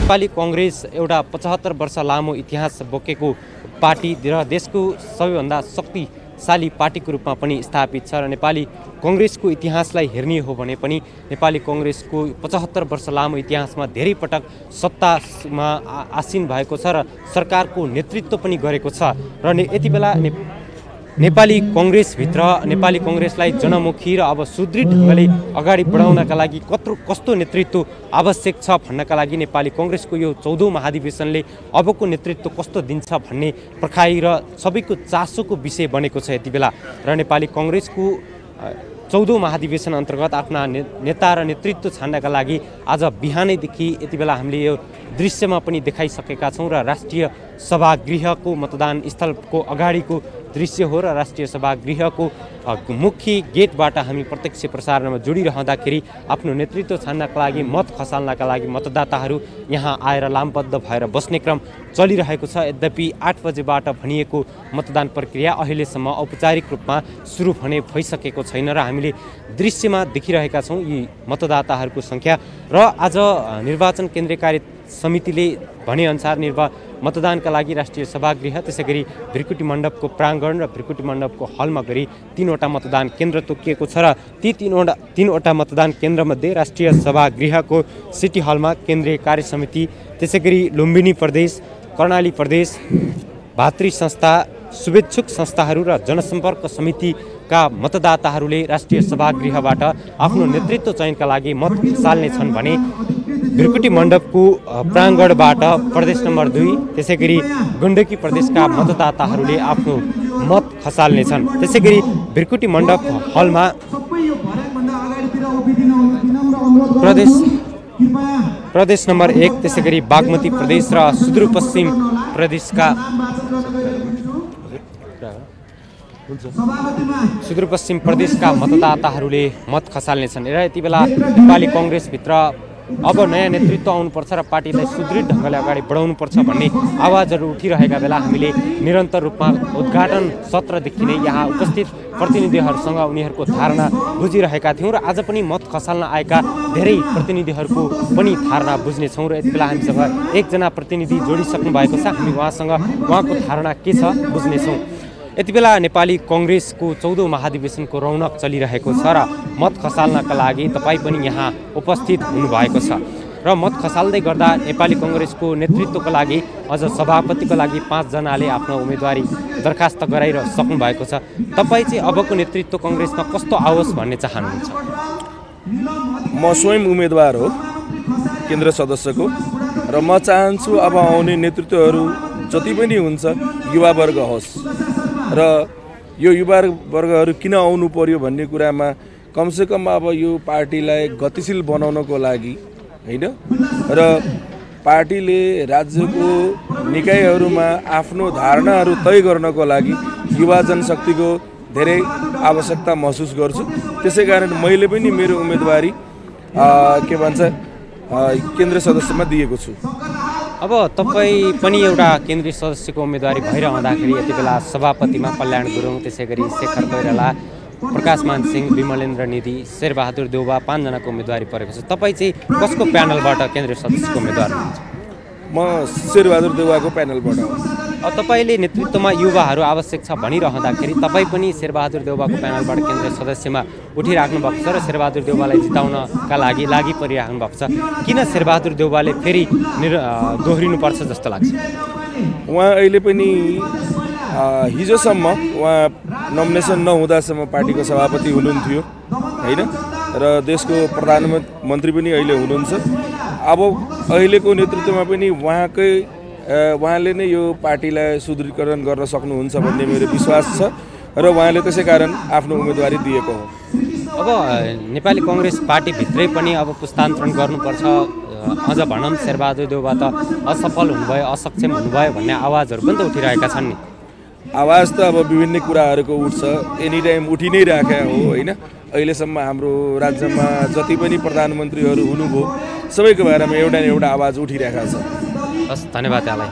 नेपाली कांग्रेस एउटा 75 वर्ष लामो इतिहास बोकेको पार्टी र देशको सबैभन्दा शक्तिशाली पार्टीको रूपमा पनि स्थापित छ र नेपाली कांग्रेसको इतिहासलाई हेर्ने हो भने पनि नेपाली कांग्रेसको 75 वर्ष लामो इतिहासमा धेरै पटक सत्तामा आसीन भएको छ र सरकारको नेतृत्व पनि गरेको छ र यति बेला नेपाली कांग्रेसभित्र नेपाली कांग्रेसलाई जनमुखी र अब सुदृढ ढङ्गले अगाडि बढाउनका लागि कस्तो नेतृत्व आवश्यक छ भन्नका लागि नेपाली कांग्रेसको यो 14औं महाधिवेशनले अबको नेतृत्व कस्तो दिन्छ भन्ने पर्खाइ र सबैको चासोको विषय बनेको छ यति बेला र नेपाली कांग्रेसको 14औं महाधिवेशन अन्तर्गत आफ्ना नेता र नेतृत्व छान्नका लागि आज बिहानैदेखि यति बेला हामीले यो दृश्यमा पनि देखाइसकेका छौं र राष्ट्रिय सभागृहको मतदान स्थलको अगाडिको दृश्य हो र राष्ट्रिय सभागृहको मुख्य गेटबाट हामी प्रत्यक्ष प्रसारणमा जोडिरहँदाखेरि आफ्नो नेतृत्व छान्नका लागि मत खसाल्नका लागि मतदाताहरू यहाँ आएर लामबद्ध भएर बस्ने क्रम चलिरहेको छ। यद्यपि 8 बजेबाट भनिएको मतदान प्रक्रिया अहिलेसम्म औपचारिक रूपमा सुरु भने भइसकेको छैन र हामीले दृश्यमा देखिरहेका छौं यी मतदाताहरूको संख्या र आज निर्वाचन केन्द्रीय कार्य समितिले भनेअनुसार मतदानका लागि राष्ट्रिय सभागृह त्यसैगरी भृकुटी मण्डपको प्राङ्गण र भृकुटी मण्डपको हलमा गरी 3वटा मतदान केन्द्र तोकिएको छ र ती 3वटा मतदान केन्द्रमध्ये राष्ट्रिय सभागृहको सिटी हलमा केन्द्रीय कार्य समिति त्यसैगरी लुम्बिनी प्रदेश कर्णाली प्रदेश भातृ संस्था शुभेच्छुक संस्थाहरू र जनसम्पर्क समितिका मतदाताहरूले राष्ट्रिय सभागृहबाट आफ्नो नेतृत्व चयनका लागि मत खसाल्नेछन् भने भृकुटी मण्डपको प्राङ्गणबाट प्रदेश नम्बर 2 त्यसैगरी गण्डकी प्रदेशका मतदाताहरूले आफ्नो मत खसाल्नेछन्। त्यसैगरी भृकुटी मण्डप हलमा प्रदेश नम्बर 1 त्यसैगरी बागमती प्रदेश र सुदूरपश्चिम प्रदेशका सुदूरपश्चिम प्रदेशका मतदाताहरूले मत खसाल्नेछन् र यति बेला नेपाली कांग्रेसभित्र अब नयाँ नेतृत्व आउनुपर्छ र पार्टीलाई सुदृढ ढङ्गले अगाडि बढाउनुपर्छ भन्ने आवाजहरू उठिरहेका बेला हामीले निरन्तर रूपमा उद्घाटन सत्रदेखि नै यहाँ उपस्थित प्रतिनिधिहरूसँग उनीहरूको धारणा बुझिरहेका थियौँ र आज पनि मत खसाल्न आएका धेरै प्रतिनिधिहरूको पनि धारणा बुझ्नेछौँ र यति बेला हामीसँग एकजना प्रतिनिधि जोडिसक्नु भएको छ। हामी उहाँको धारणा के छ बुझ्नेछौँ। यति बेला नेपाली कांग्रेसको 14औं महाधिवेशनको रौनक चलिरहेको छ र मत खसाल्नका लागि तपाईँ पनि यहाँ उपस्थित हुनुभएको छ र मत खसाल्दै गर्दा नेपाली कांग्रेसको नेतृत्वको लागि अझ सभापतिको लागि 5 जनाले आफ्नो उम्मेदवारी दरखास्त गराइसक्नु भएको छ। तपाईँ चाहिँ अबको नेतृत्व कांग्रेसमा कस्तो आओस् भन्ने चाहनुहुन्छ? म स्वयं उम्मेदवार हो केन्द्र सदस्यको र म चाहन्छु अब आउने नेतृत्वहरू जति पनि हुन्छ युवा वर्ग होस् र यो युवा वर्गहरू किन आउनु पर्यो भन्ने कुरामा कमसेकम अब यो पार्टीलाई गतिशील बनाउनको लागि हैन र पार्टीले राज्यको निकायहरूमा आफ्नो धारणाहरू तय गर्नको लागि युवा जनशक्तिको धेरै आवश्यकता महसुस गर्छु। त्यसैकारण मैले पनि मेरो उम्मेदवारी के भन्छ केन्द्र सदस्यमा दिएको छु। अब तपाईँ पनि एउटा केन्द्रीय सदस्यको उम्मेदवारी भइरहँदाखेरि यति बेला सभापतिमा कल्याण गुरुङ त्यसैगरी शेखर कोइराला प्रकाशमान सिंह विमलेन्द्र निधि शेरबहादुर देउवा 5 जनाको उम्मेदवारी परेको छ। तपाईँ चाहिँ कसको प्यानलबाट केन्द्रीय सदस्यको उम्मेदवार हुनुहुन्छ? म शेरबहादुर देउवाको प्यानलबाट हो। तपाईले नेतृत्वमा युवाहरू आवश्यक छ भनिरहँदाखेरि तपाईँ पनि शेरबहादुर देउवाको प्यानलबाट केन्द्रीय सदस्यमा उठिराख्नु भएको छ र शेरबहादुर देउवालाई जिताउनका लागि परिराख्नु भएको छ। किन शेरबहादुर देउवाले फेरि दोहोरिनुपर्छ जस्तो लाग्छ? उहाँ अहिले पनि हिजोसम्म उहाँ नोमिनेसन नहुँदासम्म पार्टीको सभापति हुनुहुन्थ्यो हैन र देशको प्रधानमन्त्री पनि अहिले हुनुहुन्छ। अब अहिलेको नेतृत्वमा पनि उहाँले नै यो पार्टीलाई सुदृढीकरण गर्न सक्नुहुन्छ भन्ने मेरो विश्वास छ र उहाँले त्यसै कारण आफ्नो उम्मेदवारी दिएको हो। अब नेपाली कांग्रेस पार्टीभित्रै पनि अब पुस्तान्तरण गर्नुपर्छ अझ भनौँ शेरबहादुर देउवा त असफल हुनुभयो असक्षम हुनुभयो भन्ने आवाजहरू पनि त उठिरहेका छन् नि। आवाज त अब विभिन्न कुराहरूको उठ्छ, एनी टाइम उठि नै राखेको हो हैन। अहिलेसम्म हाम्रो राज्यमा जति पनि प्रधानमन्त्रीहरू हुनुभयो सबैको बारेमा एउटा न एउटा आवाज उठिरहेको छ। हस्, धन्यवाद यहाँलाई।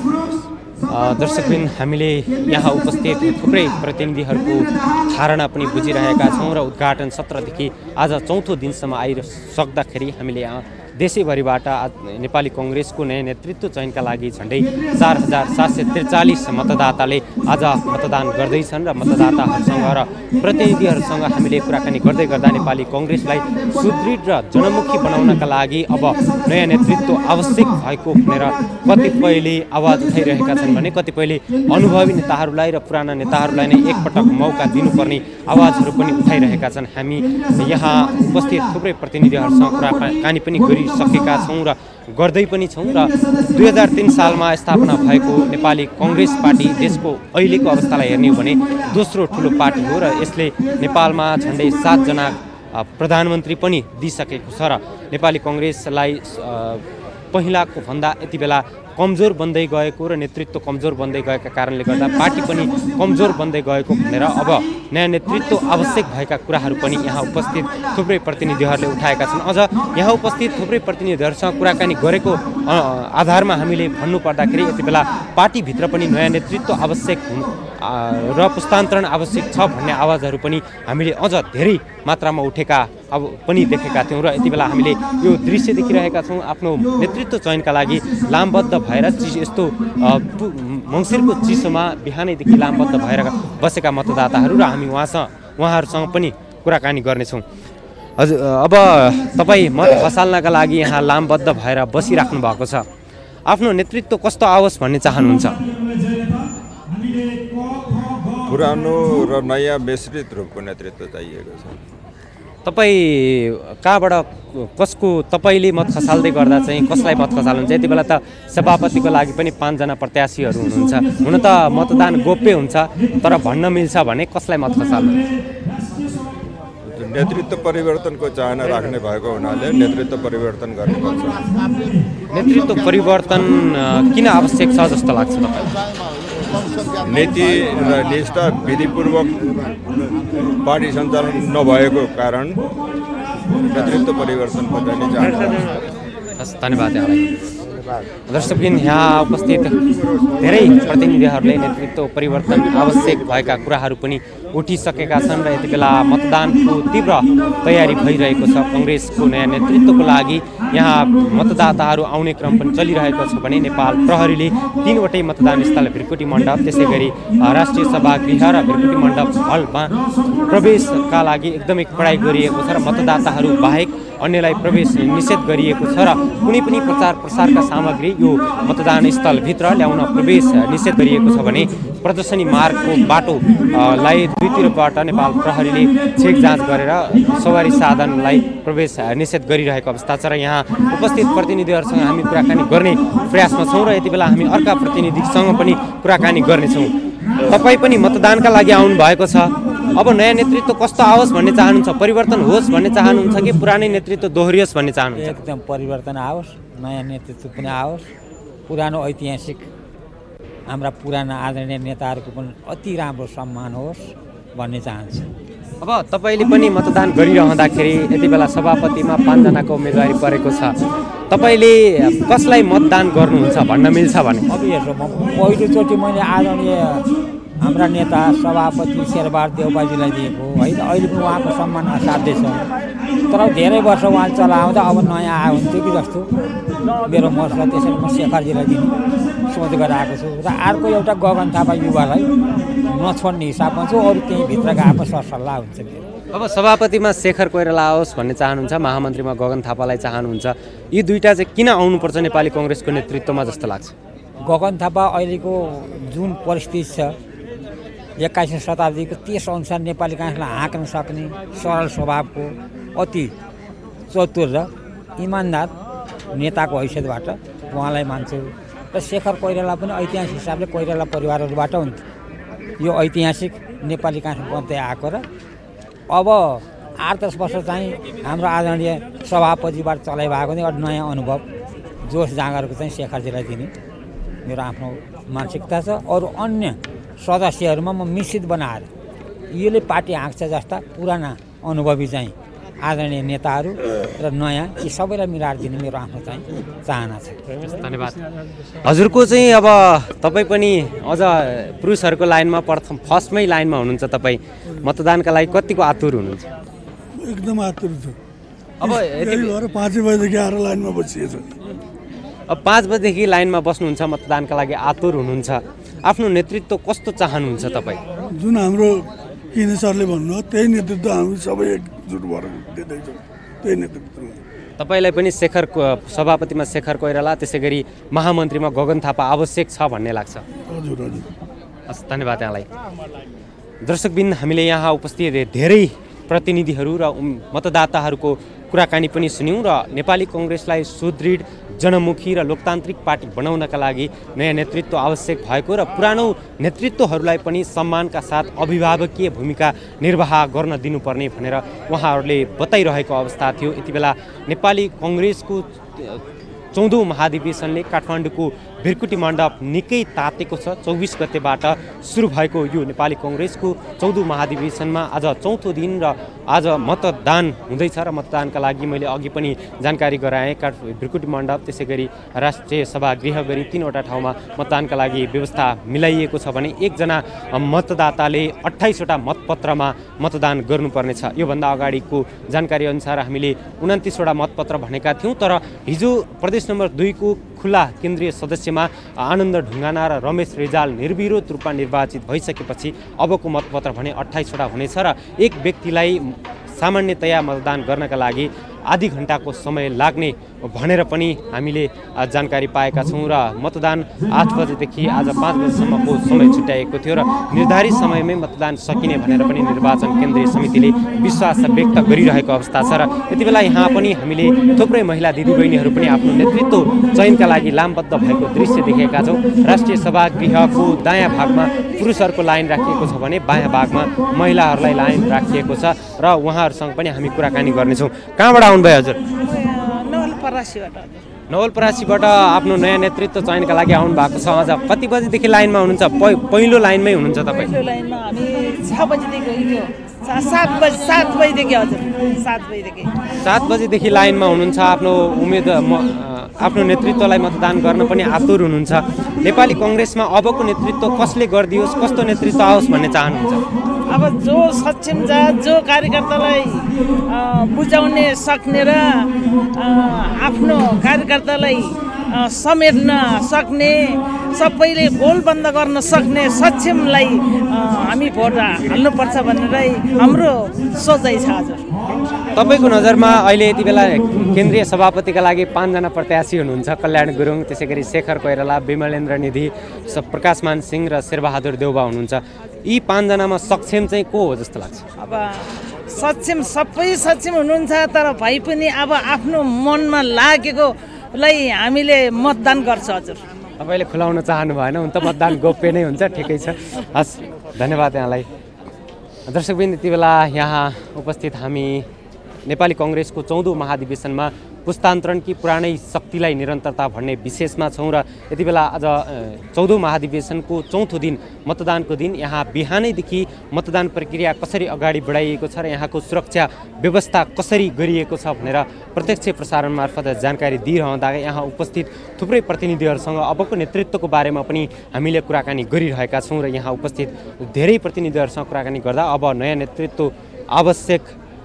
दर्शकबिन हामीले यहाँ उपस्थित थुप्रै प्रतिनिधिहरूको धारणा पनि बुझिरहेका छौँ र उद्घाटन सत्रदेखि आज चौथो दिनसम्म आइसक्दाखेरि हामीले यहाँ देशैभरिबाट नेपाली कङ्ग्रेसको नयाँ नेतृत्व चयनका लागि झन्डै 4743 मतदाताले आज मतदान गर्दैछन् र मतदाताहरूसँग र प्रतिनिधिहरूसँग हामीले कुराकानी गर्दै गर्दा नेपाली कङ्ग्रेसलाई सुदृढ र जनमुखी बनाउनका लागि अब नयाँ नेतृत्व आवश्यक भएको भनेर कतिपयले आवाज उठाइरहेका छन् भने कतिपयले अनुभवी नेताहरूलाई र पुराना नेताहरूलाई नै एकपटक मौका दिनुपर्ने आवाजहरू पनि उठाइरहेका छन्। हामी यहाँ उपस्थित थुप्रै प्रतिनिधिहरूसँग कुराकानी पनि गरिसकेका छौँ र गर्दै पनि छौँ र 2003 सालमा स्थापना भएको नेपाली कङ्ग्रेस पार्टी देशको अहिलेको अवस्थालाई हेर्ने हो भने दोस्रो ठुलो पार्टी हो र यसले नेपालमा झन्डै 7 जना प्रधानमन्त्री पनि दिइसकेको छ र नेपाली कङ्ग्रेसलाई पहिलाको भन्दा यति बेला कमजोर बन्दै गएको र नेतृत्व कमजोर बन्दै गएका कारणले गर्दा पार्टी पनि कमजोर बन्दै गएको भनेर अब नयाँ नेतृत्व आवश्यक भएका कुराहरू पनि यहाँ उपस्थित थुप्रै प्रतिनिधिहरूले उठाएका छन्। अझ यहाँ उपस्थित थुप्रै प्रतिनिधिहरूसँग कुराकानी गरेको आधारमा हामीले भन्नुपर्दाखेरि यति बेला पार्टीभित्र पनि नयाँ नेतृत्व आवश्यक र पुस्तान्तरण आवश्यक छ भन्ने आवाजहरू पनि हामीले अझ धेरै मात्रामा उठेका अब पनि देखेका थियौँ र यति बेला हामीले यो दृश्य देखिरहेका छौँ। आफ्नो नेतृत्व चयनका लागि लामबद्ध भएर यस्तो मङ्सिरको चिसोमा बिहानैदेखि लामबद्ध भएर बसेका मतदाताहरू र हामी उहाँहरूसँग पनि कुराकानी गर्नेछौँ। हजुर, अब तपाईँ मत खसाल्नका लागि यहाँ लामबद्ध भएर बसिराख्नु भएको छ, आफ्नो नेतृत्व कस्तो आओस् भन्ने चाहनुहुन्छ? पुरानो र नयाँ मिश्रित रूपको नेतृत्व चाहिएको छ। तपाईँ कहाँबाट तपाईँले मत खसाल्दै गर्दा चाहिँ कसलाई मत खसाल्नुहुन्छ? यति बेला त सभापतिको लागि पनि 5 जना प्रत्याशीहरू हुनुहुन्छ। हुन त मतदान गोप्य हुन्छ, तर भन्न मिल्छ भने कसलाई मत खसाल्नुहुन्छ? नेतृत्व परिवर्तनको चाहना राख्ने भएको हुनाले नेतृत्व परिवर्तन गर्नुपर्छ। नेतृत्व परिवर्तन किन आवश्यक छ जस्तो लाग्छ तपाईँ? नीति र निष्ठा विधिपूर्वक पार्टी सञ्चालन नभएको कारण नेतृत्व परिवर्तन पनि चाहना। धन्यवाद यहाँलाई। दर्शकबिन, यहाँ उपस्थित धेरै प्रतिनिधिहरूले नेतृत्व परिवर्तन आवश्यक भएका कुराहरू पनि उठिसकेका छन् र यति बेला मतदानको तीव्र तयारी भइरहेको छ। कङ्ग्रेसको नयाँ नेतृत्वको लागि यहाँ मतदाताहरू आउने क्रम पनि चलिरहेको छ भने नेपाल प्रहरीले 3वटै मतदान स्थल भृकुटी मण्डप, त्यसै गरी राष्ट्रिय सभागृह र भृकुटी मण्डप हलमा प्रवेशका लागि एकदमै कडाइ गरिएको छ र मतदाताहरू बाहेक अन्यलाई प्रवेश निषेध गरिएको छ र कुनै पनि प्रचार प्रसारका सामग्री यो मतदान स्थलभित्र ल्याउन प्रवेश निषेध गरिएको छ भने प्रदर्शनी मार्गको बाटोलाई दुईतिरबाट नेपाल प्रहरीले चेक जाँच गरेर सवारी साधनलाई प्रवेश निषेध गरिरहेको अवस्था छ र यहाँ उपस्थित प्रतिनिधिहरूसँग हामी कुराकानी गर्ने प्रयासमा छौँ र यति बेला हामी अर्का प्रतिनिधिसँग पनि कुराकानी गर्नेछौँ। तपाईँ पनि मतदानका लागि आउनु भएको छ, अब नयाँ नेतृत्व कस्तो आओस् भन्ने चाहनुहुन्छ? परिवर्तन होस् भन्ने चाहनुहुन्छ कि पुरानै नेतृत्व दोहोरियोस् भन्ने चाहनुहुन्छ? एकदम परिवर्तन आओस्, नयाँ नेतृत्व पनि आओस्, पुरानो ऐतिहासिक हाम्रा पुराना आदरणीय नेताहरूको पनि अति राम्रो सम्मान होस् भन्ने चाहन्छु। अब तपाईँले पनि मतदान गरिरहँदाखेरि यति बेला सभापतिमा 5 जनाको उम्मेदवारी परेको छ, तपाईँले कसलाई मतदान गर्नुहुन्छ भन्न मिल्छ भने? अब हेर्नु, पहिलोचोटि मैले आदरणीय हाम्रा नेता सभापति शेरबहादुर देउपाजीलाई दिएको होइन, अहिले पनि उहाँको सम्मान असाध्य छ। तर धेरै वर्ष उहाँ चलाउँदा अब नयाँ आयो हुन्थ्यो कि जस्तो मेरो मत छ, त्यसरी म शेखरजीलाई दिने सोच गरेर आएको छु र अर्को एउटा गगन थापा युवालाई नछोड्ने हिसाबमा छु, अरू त्यहीँ भित्रको आफ्नो सरसल्लाह हुन्छ मेरो। अब सभापतिमा शेखर कोइराला आओस् भन्ने चाहनुहुन्छ, महामन्त्रीमा गगन थापालाई चाहनुहुन्छ, यी दुईटा चाहिँ किन आउनुपर्छ नेपाली कङ्ग्रेसको नेतृत्वमा जस्तो लाग्छ? गगन थापा अहिलेको जुन परिस्थिति छ 21औं शताब्दीको त्यस अनुसार नेपाली काङ्ग्रेसलाई हाँक्न सक्ने सरल स्वभावको अति चतुर र इमान्दार नेताको हैसियतबाट उहाँलाई मान्छु र शेखर कोइराला पनि ऐतिहासिक हिसाबले कोइराला परिवारहरूबाट हुन्थ्यो। यो ऐतिहासिक नेपाली काङ्ग्रेस बन्दै आएको र अब 8-10 वर्ष चाहिँ हाम्रो आदरणीय सभापतिबाट चलाइरहेको नि एउटा नयाँ अनुभव जोस जाँगरको चाहिँ शेखरजीलाई दिने मेरो आफ्नो मानसिकता छ। अरू अन्य सदस्यहरूमा म मिश्रित बनाएर यसले पार्टी हाँक्छ जस्ता पुराना अनुभवी चाहिँ आदरणीय नेताहरू र नयाँ यी सबैलाई मिलाएर दिने मेरो आफ्नो चाहिँ चाहना छ। धन्यवाद। हजुरको चाहिँ अब तपाईँ पनि अझ पुरुषहरूको लाइनमा फर्स्टमै लाइनमा हुनुहुन्छ, तपाईँ मतदानका लागि कतिको आतुर हुनुहुन्छ? एकदम आतुर छु। अब यही भएर 5 बजेदेखि आएर लाइनमा बसिएछ। अब 5 बजेदेखि लाइनमा बस्नुहुन्छ, मतदानका लागि आतुर हुनुहुन्छ। आफ्नो नेतृत्व कस्तो चाहनुहुन्छ तपाईँ? जुन हाम्रो किने सरले भन्नु त्यही नेतृत्व हामी सबै एकजुट भएर दिँदैछौँ, त्यही नेतृत्व। तपाईँलाई पनि सभापतिमा शेखर कोइराला, त्यसै गरी महामन्त्रीमा गगन थापा आवश्यक छ भन्ने लाग्छ? हजुर हजुर। हस्, धन्यवाद यहाँलाई। दर्शकबिन, हामीले यहाँ उपस्थित धेरै प्रतिनिधिहरू र मतदाताहरूको कुराकानी पनि सुन्यौँ र नेपाली कङ्ग्रेसलाई सुदृढ, जनमुखी र लोकतान्त्रिक पार्टी बनाउनका लागि नयाँ नेतृत्व आवश्यक भएको र पुरानो नेतृत्वहरूलाई पनि सम्मानका साथ अभिभावकीय भूमिका निर्वाह गर्न दिनुपर्ने भनेर उहाँहरूले बताइरहेको अवस्था थियो। यति बेला नेपाली कङ्ग्रेसको 14औं महाधिवेशनले काठमाडौँको भिरकुटी मण्डप निकै तातेको छ। 24 गतेबाट सुरु भएको यो नेपाली कङ्ग्रेसको 14औं महाधिवेशनमा आज चौथो दिन र आज मतदान हुँदैछ र मतदानका लागि मैले अघि पनि जानकारी गराएँ। भिरकुटी मण्डप, त्यसै गरी राष्ट्रिय सभागृह गरी 3वटा ठाउँमा मतदानका लागि व्यवस्था मिलाइएको छ भने एकजना मतदाताले 28वटा मतपत्रमा मतदान गर्नुपर्नेछ। योभन्दा अगाडिको जानकारी अनुसार हामीले 29वटा मतपत्र भनेका थियौँ, तर हिजो प्रदेश नम्बर 2 को खुला केन्द्रीय सदस्यमा आनन्द ढुङ्गाना र रमेश रिजाल निर्विरोध रूपमा निर्वाचित भइसकेपछि अबको मतपत्र भने 28वटा हुनेछ र एक व्यक्तिलाई सामान्यतया मतदान गर्नका लागि आधी घण्टाको समय लाग्ने भनेर पनि हामीले जानकारी पाएका छौँ र मतदान 8 बजेदेखि आज 5 बजेसम्मको समय छुट्याएको थियो र निर्धारित समयमै मतदान सकिने भनेर पनि निर्वाचन केन्द्रीय समितिले विश्वास व्यक्त गरिरहेको अवस्था छ। र यति बेला यहाँ पनि हामीले थुप्रै महिला दिदीबहिनीहरू पनि आफ्नो नेतृत्व चयनका लागि लामबद्ध भएको दृश्य देखेका छौँ। राष्ट्रिय सभागृहको दायाँ भागमा पुरुषहरूको लाइन राखिएको छ भने बायाँ भागमा महिलाहरूलाई लाइन राखिएको छ र उहाँहरूसँग पनि हामी कुराकानी गर्नेछौँ। कहाँबाट आउनुभयो हजुर? नवलपरासीबाट आफ्नो नयाँ नेतृत्व चयनका लागि आउनु भएको छ। आज कति बजेदेखि लाइनमा हुनुहुन्छ? पहिलो लाइनमै हुनुहुन्छ तपाईँ? पहिलो लाइनमा हामी 6 बजेदेखि 7 बजेदेखि हजुर 7 बजेदेखि 7 बजेदेखि लाइनमा हुनुहुन्छ। आफ्नो नेतृत्वलाई मतदान गर्न पनि आतुर हुनुहुन्छ। नेपाली कङ्ग्रेसमा अबको नेतृत्व कसले गरिदियोस्, कस्तो नेतृत्व आओस् भन्ने चाहनुहुन्छ? अब जो सक्षम जो कार्यकर्तालाई बुझाउने सक्ने र आफ्नो कार्यकर्तालाई समेट्न सक्ने, सबैले बोल बन्द गर्न सक्ने सक्षमलाई हामी भोट हाल्नुपर्छ भनेर हाम्रो सोचाइ छ। हजुर, तपाईँको नजरमा अहिले यति बेला केन्द्रीय सभापतिका लागि 5 जना प्रत्याशी हुनुहुन्छ। कल्याण गुरुङ, त्यसै गरी शेखर कोइराला, विमलेन्द्र निधि, प्रकाशमान सिंह र शेरबहादुर देउबा हुनुहुन्छ। यी 5 जनामा सक्षम चाहिँ को हो जस्तो लाग्छ? अब सक्षम सबै सक्षम हुनुहुन्छ, तर भए पनि अब आफ्नो मनमा लागेकोलाई हामीले मतदान गर्छ। हजुर, तपाईँले खुलाउन चाहनु भएन, हुन त मतदान गोप्य नै हुन्छ। ठिकै छ, हस्, धन्यवाद यहाँलाई। दर्शकबिन, यति बेला यहाँ उपस्थित हामी नेपाली कङ्ग्रेसको 14औं महाधिवेशनमा पुस्तान्तरणकी पुरानै शक्तिलाई निरन्तरता भन्ने विशेषमा छौँ र यति बेला आज 14औं महाधिवेशनको चौथो दिन, मतदानको दिन, यहाँ बिहानैदेखि मतदान प्रक्रिया कसरी अगाडि बढाइएको छ र यहाँको सुरक्षा व्यवस्था कसरी गरिएको छ भनेर प्रत्यक्ष प्रसारण मार्फत जानकारी दिइरहँदा यहाँ उपस्थित थुप्रै प्रतिनिधिहरूसँग अबको नेतृत्वको बारेमा पनि हामीले कुराकानी गरिरहेका छौँ र यहाँ उपस्थित धेरै प्रतिनिधिहरूसँग कुराकानी गर्दा अब नयाँ नेतृत्व आवश्यक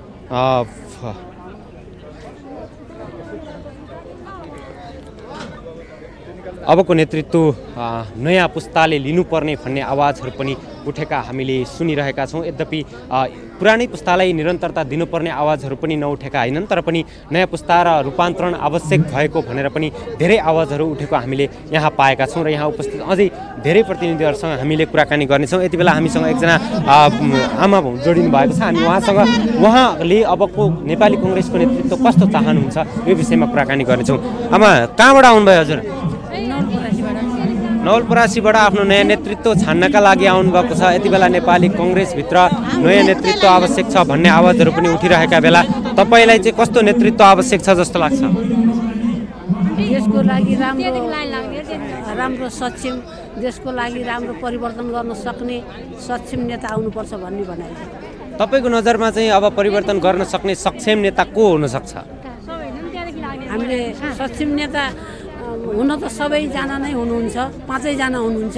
अबको नेतृत्व नयाँ पुस्ताले लिनुपर्ने भन्ने आवाजहरू पनि उठेका हामीले सुनिरहेका छौँ। यद्यपि पुरानै पुस्तालाई निरन्तरता दिनुपर्ने आवाजहरू पनि नउठेका होइनन्, तर पनि नयाँ पुस्ता र रूपान्तरण आवश्यक भएको भनेर पनि धेरै आवाजहरू उठेको हामीले यहाँ पाएका छौँ र यहाँ उपस्थित अझै धेरै प्रतिनिधिहरूसँग हामीले कुराकानी गर्नेछौँ। यति बेला हामीसँग एकजना आमा जोडिनु भएको छ। हामी उहाँले अबको नेपाली कङ्ग्रेसको नेतृत्व कस्तो चाहनुहुन्छ यो विषयमा कुराकानी गर्नेछौँ। आमा, कहाँबाट आउनुभयो हजुर? नवलपरासीबाट आफ्नो नयाँ नेतृत्व छान्नका लागि आउनुभएको छ। यति बेला नेपाली कङ्ग्रेसभित्र नयाँ नेतृत्व आवश्यक छ भन्ने आवाजहरू पनि उठिरहेका बेला तपाईँलाई चाहिँ कस्तो नेतृत्व आवश्यक छ जस्तो लाग्छ? देशको लागि राम्रो सक्षम, देशको लागि राम्रो परिवर्तन गर्न सक्ने सक्षम नेता आउनुपर्छ भन्ने भनाइ छ। तपाईँको नजरमा चाहिँ अब परिवर्तन गर्न सक्ने सक्षम नेता को हुनसक्छ? हामीले सक्षम नेता हुन त सबैजना नै हुनुहुन्छ, 5 जना हुनुहुन्छ,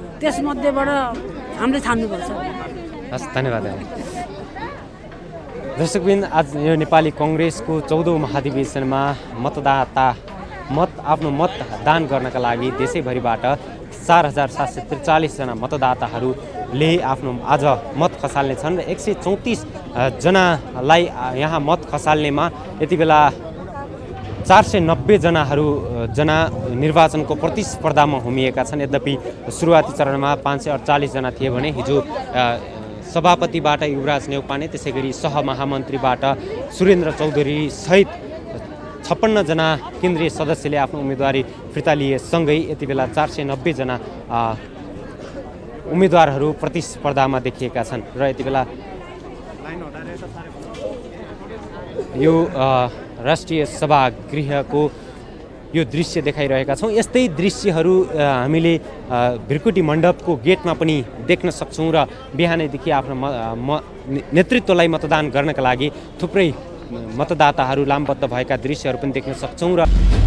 त्यसमध्येबाट हामीले छान्नुपर्छ। हस्, धन्यवाद। दर्शकबिन आज यो नेपाली कङ्ग्रेसको 14औं महाधिवेशनमा आफ्नो मत दान गर्नका लागि देशैभरिबाट 4743 जना मतदाताहरूले आफ्नो आज मत खसाल्ने छन् र 134 जनालाई यहाँ मत खसाल्नेमा यति बेला 490 जना निर्वाचनको प्रतिस्पर्धामा होमिएका छन्। यद्यपि सुरुवाती चरणमा 548 जना थिए भने हिजो सभापतिबाट युवराज नेउपाने, त्यसैगरी सहमहामन्त्रीबाट सुरेन्द्र चौधरी सहित 56 जना केन्द्रीय सदस्यले आफ्नो उम्मेदवारी फिर्ता लिए। सँगै यति बेला 490 जना उम्मेदवारहरू प्रतिस्पर्धामा देखिएका छन् र यति बेला यो राष्ट्रिय सभागृहको यो दृश्य देखाइरहेका छौँ। यस्तै दृश्यहरू हामीले भिरकुटी मण्डपको गेटमा पनि देख्न सक्छौँ र बिहानैदेखि आफ्नो नेतृत्वलाई मतदान गर्नका लागि थुप्रै मतदाताहरू लामबद्ध भएका दृश्यहरू पनि देख्न सक्छौँ र